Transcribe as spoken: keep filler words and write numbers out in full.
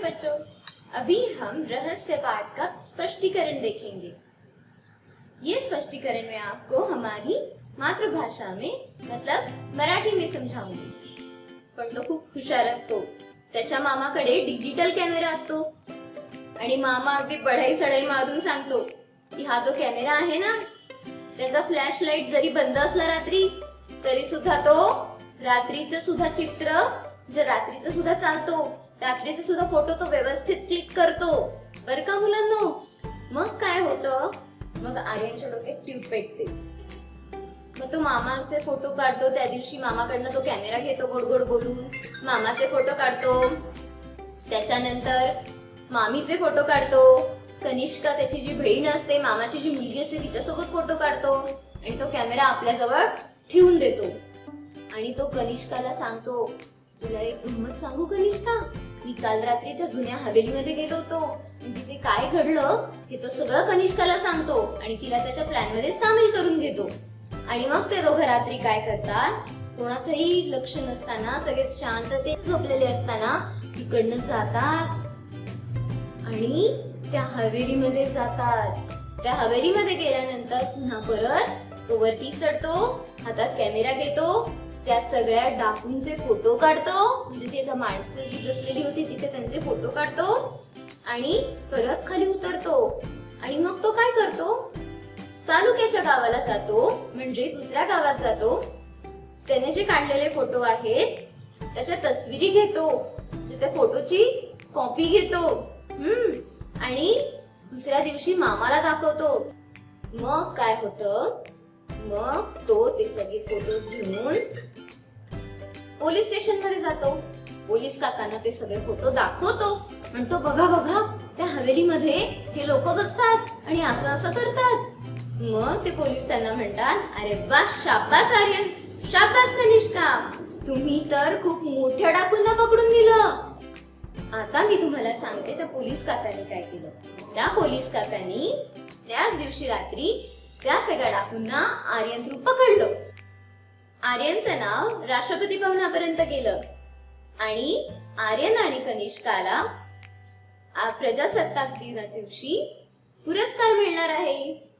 बच्चों, अभी हम रहस्य पाठ का स्पष्टीकरण देखेंगे। ये स्पष्टीकरण मैं आपको हमारी मातृभाषा में मतलब मराठी में समजावूंगी। पण तो खूप हुशार असतो। त्याच्या मामाकडे डिजिटल कॅमेरा असतो आणि मामा अगदी बढाई सढाई मारून सांगतो की हा जो कॅमेरा आहे ना, त्याचा फ्लॅश लाईट जरी बंद असला रात्री तरी सुद्धा तो रात्रीचं सुद्धा चित्र जे रात्रीचं सुद्धा चालतो, रात्रीचे सुद्धा फोटो तो व्यवस्थित क्लिक करतो बर का मुलांनो। मग काय होतं, मग आर्यनच्या डोक्यात ट्यूब पेटते। मग तो मामाचे फोटो काढतो। त्या दिवशी मामाकडनं तो कॅमेरा घेतो गोड गोड बोलून, मामाचे फोटो काढतो। त्याच्यानंतर मामीचे फोटो काढतो। कनिष्का त्याची जी बहीण असते, मामाची जी मुलगी असते, तिच्यासोबत फोटो काढतो आणि तो कॅमेरा आपल्या जवळ ठेवून देतो। आणि तो कनिष्काला सांगतो, तुला एक गंमत सांगू कनिष्का, मी काल रात्री त्या जुन्या हवेलीमध्ये गेलो होतो आणि तिथे काय घडलं हे तो सगळं कनिष्काला सांगतो आणि तिला त्याच्या प्लॅन मध्ये सामील करून घेतो। आणि मग ते दोघं रात्री काय करतात, कोणाचंही लक्ष नसताना, सगळे शांततेत झोपलेले असताना तिकडनं जातात आणि त्या हवेलीमध्ये जातात। त्या हवेलीमध्ये गेल्यानंतर पुन्हा परत तो वरती चढतो, हातात कॅमेरा घेतो, त्या सगळ्या डाकूंचे फोटो काढतो, म्हणजे त्याच्या माणसं जी बसलेली होती तिथे त्यांचे फोटो काढतो आणि परत खाली उतरतो। आणि मग तो काय करतो, तालुक्याच्या गावाला जातो, म्हणजे दुसऱ्या गावात जातो। त्याने जे काढलेले फोटो आहेत त्याच्या तस्विरी घेतो, म्हणजे त्या फोटोची कॉपी घेतो हम्म आणि दुसऱ्या दिवशी मामाला दाखवतो। मग काय होतं, मग तो ते सगळे फोटो घेऊन पोलीस स्टेशन मध्ये जातो। पोलीस काकांना ते सगळे फोटो दाखवतो, म्हणतो बघा बघा त्या हवेलीमध्ये हे लोक बसतात आणि असं असं करतात। मग ते पोलीस त्यांना म्हणतात, अरे वा, शाबास आर्यन, शाबास कनिष्का, तुम्ही तर खूप मोठ्या डाकूंना पकडून दिलं। आता मी तुम्हाला सांगते त्या पोलीस काकांनी काय केलं। त्या पोलीस काकांनी त्याच दिवशी रात्री त्या सगळ्या डाकूंना आर्यन थ्रू पकडलं। आर्यनचं नाव राष्ट्रपती भवनापर्यंत गेलं आणि आर्यन आणि कनिष्काला प्रजासत्ताक दिना दिवशी पुरस्कार मिळणार आहे।